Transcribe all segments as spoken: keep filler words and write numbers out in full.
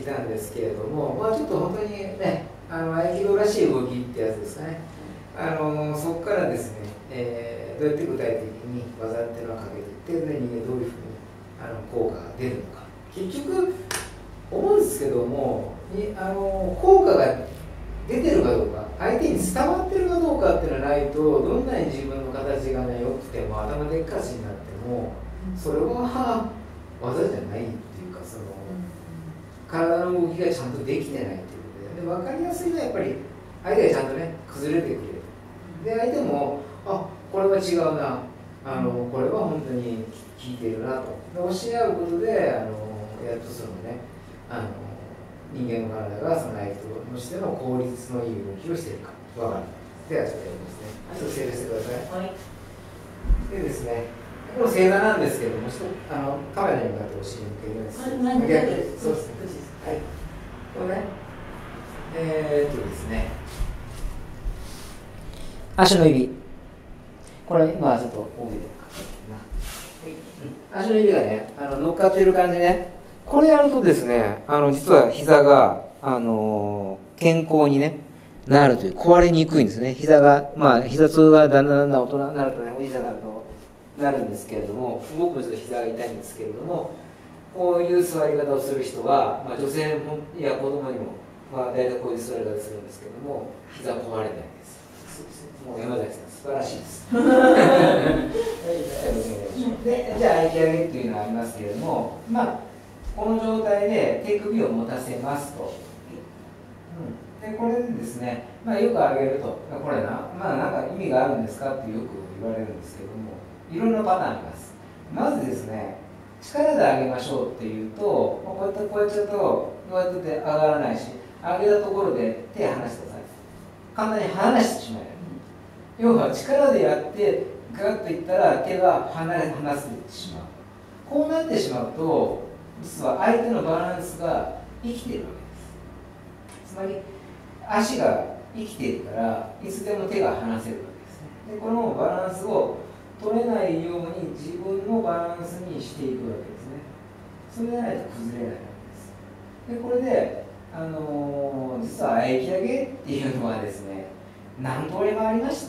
きたんですけれども、まあ、ちょっと本当にね、あの合気道らしい動きってやつですかね。あのそこからですね、えー、どうやって具体的に技っていうのをかけていって、で人間どういうふうにあの効果が出るのか。結局思うんですけども、にあの効果が出てるかどうか、相手に伝わってるかどうかっていうのがないと、どんなに自分の形がね良くても頭でっかちになっても、それは技じゃないっていうか、その体の動きがちゃんとできてないっていうことで、で分かりやすいのはやっぱり相手がちゃんとね崩れてくれる。で相手もあこれは違うな、あのこれは本当に効いているなとで教え合うことで、あのやっとそのねあの人間の体がその相手としての効率のいい動きをしているか分かる。ではちょっとやりますね。ちょっと整理してください。はい、でですね、この正座なんですけども、ちょっとあのカメラに向かってお尻向けるようにする。逆そうですね。はい。これね、えー、っとですね、足の指。これ今ちょっと帯でかけてな。足の指がね、あの乗っかってる感じね。これやるとですね、あの実は膝があの健康にねなるという、壊れにくいんですね。膝がまあ膝痛がだんだんだんだん大人になるとね、おじいちゃんになるとなるんですけれども、僕もちょっと膝が痛いんですけれども、こういう座り方をする人は、まあ、女性もや子供にも、まあ、大体こういう座り方するんですけども、膝壊れないです。もう山崎さん素晴らしいです。でじゃあ相手上げっていうのはありますけれども、まあこの状態で手首を持たせますと、うん、でこれでですね、まあ、よく上げると、これな、まあ、なんか意味があるんですかってよく言われるんですけども、いろんなパターンあります。まずですね、力で上げましょうっていうと、こうやってこうやっちゃうとこうやって上がらないし、上げたところで手離してください。簡単に離してしまえる。要は力でやってガッといったら手が離れ離せてしまう。こうなってしまうと実は相手のバランスが生きているわけです。つまり足が生きているからいつでも手が離せるわけですね。でこのバランスを取れないように自分のバランスにしていくわけですね。それでないと崩れないわけです。でこれで、あのー、実は合気上げっていうのはですね、何通りもありまして、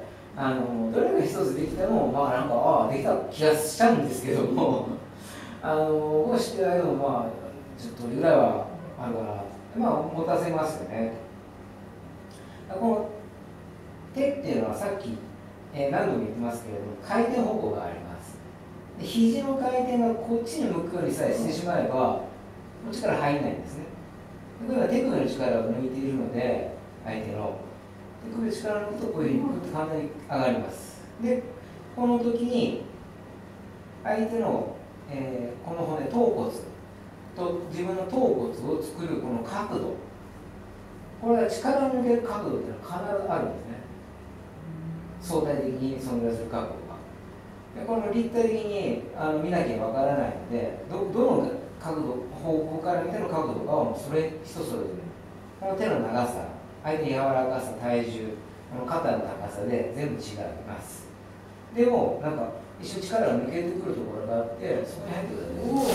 あのどれか一つできてもまあなんかああできた気がしちゃうんですけどもあの僕は知ってる間もまあじゅっとおりぐらいはあるからまあ持たせますよね。この手っていうのはさっき、えー、何度も言ってますけれども回転方向があります。で肘の回転がこっちに向くようにさえしてしまえばこっちから入らないんですね。これは手首の力を抜いているので相手の手首の力を抜くとこういうふうにグッと簡単に上がります。でこの時に相手の、えー、この骨頭骨と自分の頭骨を作るこの角度、これは力を抜ける角度っていうのは必ずあるんですね。相対的に存在する角度が。でこの立体的にあの見なきゃわからないので ど, どの角度方向から見ての角度かはそれ人それぞれこの手の長さ、相手の柔らかさ、体重、この肩の高さで全部違います。でもなんか一瞬力が抜けてくるところがあってそこに入ってくるお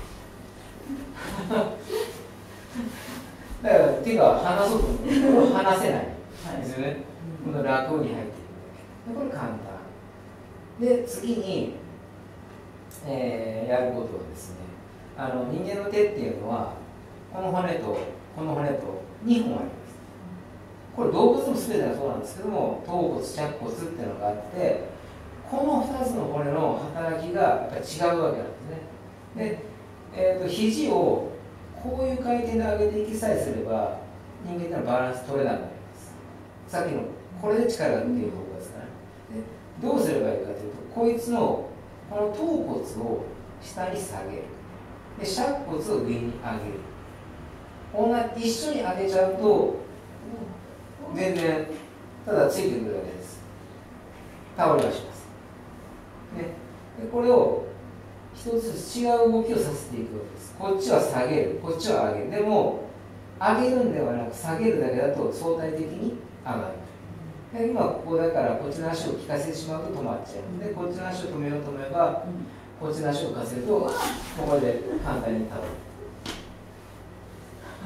だから手が離そうと思ってこれを離せないですよね。この楽に入っていくだけでこれ簡単で次に、えー、やることはですね、あの人間の手っていうのはこの骨とこの骨とにほんあります。これ動物の全てがそうなんですけども頭骨、尺骨っていうのがあってこのふたつの骨の働きがやっぱり違うわけなんですね。で、えーと、肘をこういう回転で上げていきさえすれば人間っていうのはバランス取れなくなります。さっきのこれで力が抜ける方向ですから、ね、でどうすればいいかというとこいつのこの頭骨を下に下げるで尺骨を上に上げる同じ一緒に上げちゃうと全然ただついてくるだけです。倒れはします、ね、でこれを一つずつ違う動きをさせていくわけです。こっちは下げる、こっちは上げる。でも上げるんではなく下げるだけだと相対的に上がる。で今ここだからこっちの足を効かせてしまうと止まっちゃう。でこっちの足を止めようと思えばこっちの足を浮かせるとここで簡単に倒れる。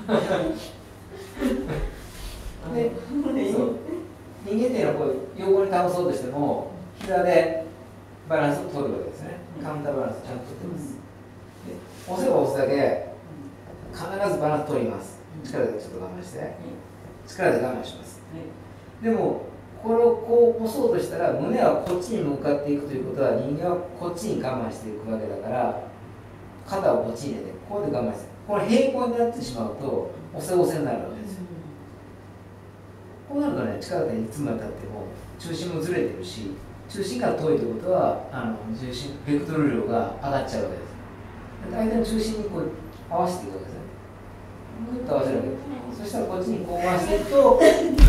で、そう人間っていうのはこう横に倒そうとしても膝でバランスを取るわけですね。カウンターバランスをちゃんと取ってます。で押せば押すだけ必ずバランス取ります。力でちょっと我慢して、力で我慢します。でもこれをこう押そうとしたら胸はこっちに向かっていくということは人間はこっちに我慢していくわけだから肩をこっちに入れてこうやって我慢してこれ平行になってしまうと押せ押せになるわけですよ。こうなるとね力でいつまでたっても中心もずれてるし中心から遠いということはあの重心ベクトル量が上がっちゃうわけです。相手の中心にこう合わせていくわけですね。ぐっと合わせるわけです。そしたらこっちにこう回していくと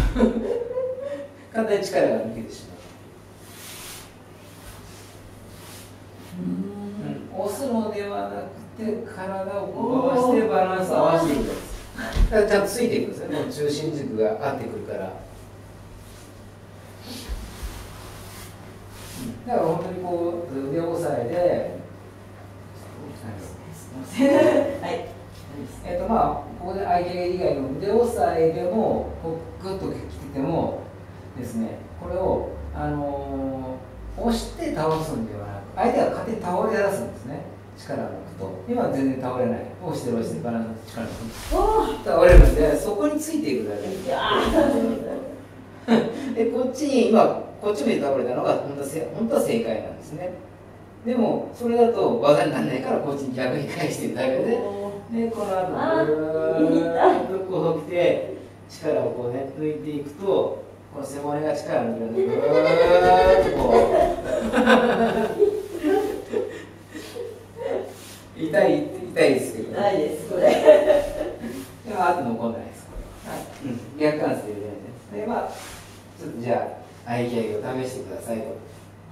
簡単に力が抜けてしまう。うん、押すのではなくて体をこう回してバランスを合わせていくんです。だからちゃんとついていくんですよね。もう中心軸が合ってくるから。だから本当にこう腕押さえで、はい、えっとまあここで相手以外の腕押さえでもこうグッときててもですね、これをあのー、押して倒すんではなく、相手が勝手に倒れ出すんですね。力を抜くと、今は全然倒れない。押して押してバランス力を抜くと倒れるんで、そこについていくだけで。でこっちに今こっち向いて倒れたのが本当はせ本当は正解なんですね。でもそれだと技にならないからこっちに逆に返していくだけで、でこの後ぐーっとこう来て力をこうね抜いていくと、この背骨が力を抜くのでぐーっとこう痛い痛いですけど、ね、 ないですこれ。 でもあと残んないですこれは。はい、うん、逆関節で入れないです。でまあちょっとじゃあ合気上げを試してくださいと。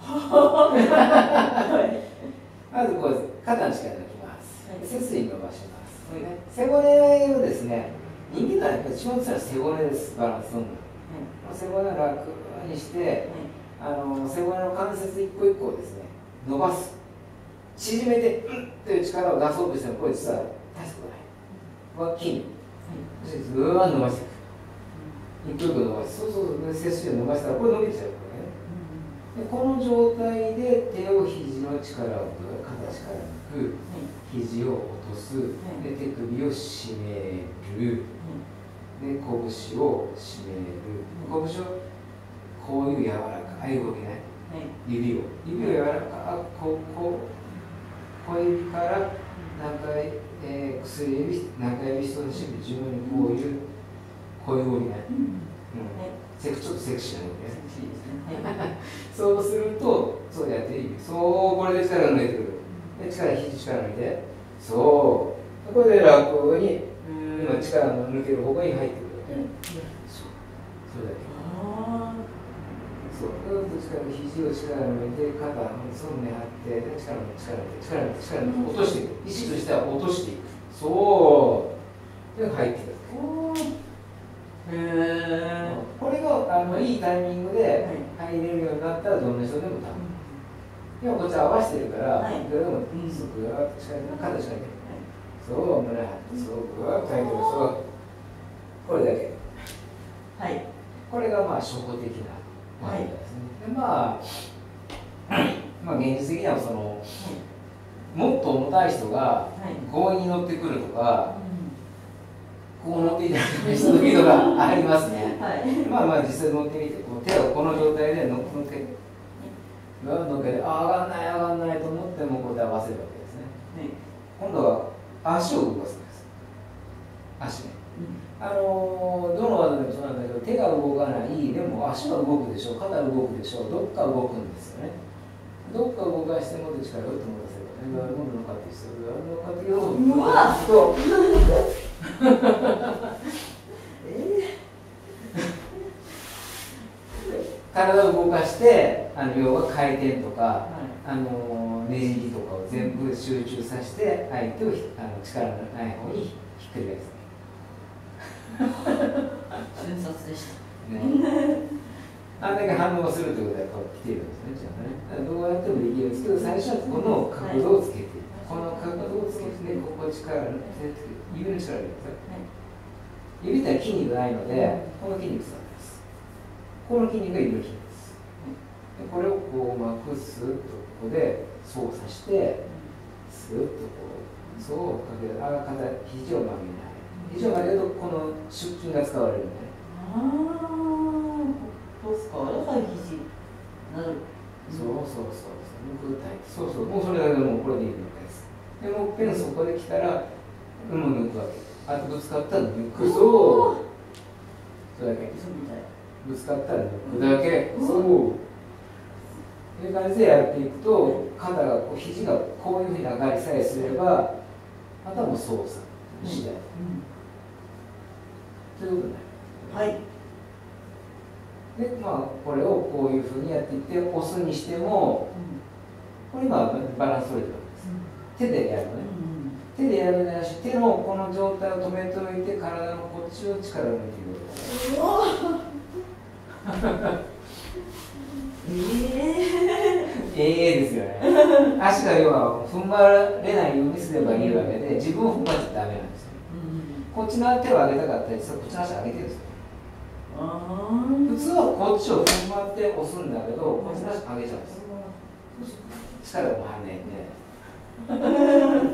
まずこう肩の力抜きます。背筋伸ばします。背骨をですね、人間ならやっぱり一番強いのは背骨です。バランスを。背骨を楽にして、あの背骨の関節一個一個をですね伸ばす。縮めてうんという力を出そうとしてもこれ実は大したことない。これは筋肉。そしてずーっと伸ばしていく。一個一個伸ばして、そうそう背筋を伸ばしたらこれ伸びちゃう。でこの状態で手を肘の力を抜く、肩力を抜く、肘を落とす、で手首を締める、で拳を締める、拳をこういう柔らかい動きね、指を指を柔らかくこうこう小指から中指、えー、薬指、中指、人差し指、順番にこういうこういう動きね、うん、セクちょっとセクシーな動きね。そうすると、そうやっていい。そう、これで力が抜いてくる。で、力、肘力抜いて、そう。これで楽に、今力の抜ける方向に入ってくる。そう。それだけ。そう。力、肘を力抜いて、肩、そうね、張って、で、力抜いて、力抜いて、力抜いて、力抜いて、落としていく。意識としては落としていく。そう。で、入ってくる。へこれがあのいいタイミングで入れるようになったらどんな人でも多分、今こっち合わせてるから、はい、どれでもすぐぐわっと近い肩近いけど、そう胸張ってそうぐわっと入ってる、そうこれだけ、はい、これがまあ初歩的な技ですね。でまあまあ現実的にはその、はい、もっと重たい人が強引に乗ってくるとか、はいこう乗っていただく人の人がありますね。はい、まあまあ実際乗ってみて、こう手をこの状態で乗っけて、乗っけて、ああ上がんない上がんないと思ってもこうやって合わせるわけですね。はい、今度は足を動かすんです。足ね。うん、あのどの技でもそうなんだけど、手が動かない、でも足は動くでしょう、肩が動くでしょう、どっか動くんですよね。どっか動かしてもって力を持たせるからね、今度のかっていう人が、乗っかっていうと、体を動かしてあの要は回転とか、はい、あのねじりとかを全部集中させて相手をあの力のない方にひっくり返す。 瞬殺でした、 ね、あんだけ反応するということはこう来ているんですね。じゃあね、どうやってもできるんですけど、最初はこの角度をつけて、はい、この角度をつけて、ここ力を指の力を入れてください。はい指って筋肉ないので、この筋肉使ってます。この筋肉が指の筋肉です。でこれをこうまくスーッとここで操作して、スーッとこう、そうかける、あ、肩、肘を曲げない。肘を曲げると、この出筋が使われるね。 ああ、どうですか。だから肘なる。 そうそうそうそう、向くタイプ。そうそう、もうそれだけでもうこれでいいわけです。でも、ペンそこで来たら、もう抜くわけ。あとぶつかったら抜くぞ。それだけ。ぶつかったら抜くだけ。そう。という感じでやっていくと、肩がこう、肘がこういうふうに上がりさえすれば、あとはもう操作次第。ということになる。はい。で、まあ、これをこういうふうにやっていって、押すにしても、これ今バランス取れてるわけです。手でやるのね。手でやるんじゃなし、手のこの状態を止めておいて、体のこっちを力を抜いていく。えー、ええですよね。足が要は踏ん張れないようにすればいいわけで、自分を踏ん張っちゃダメなんですよ。こっちの手を上げたかったり、実はこっちの足上げてるんですよ。普通はこっちを踏ん張って押すんだけど、こっちの足上げちゃうんです。力が入んないんで。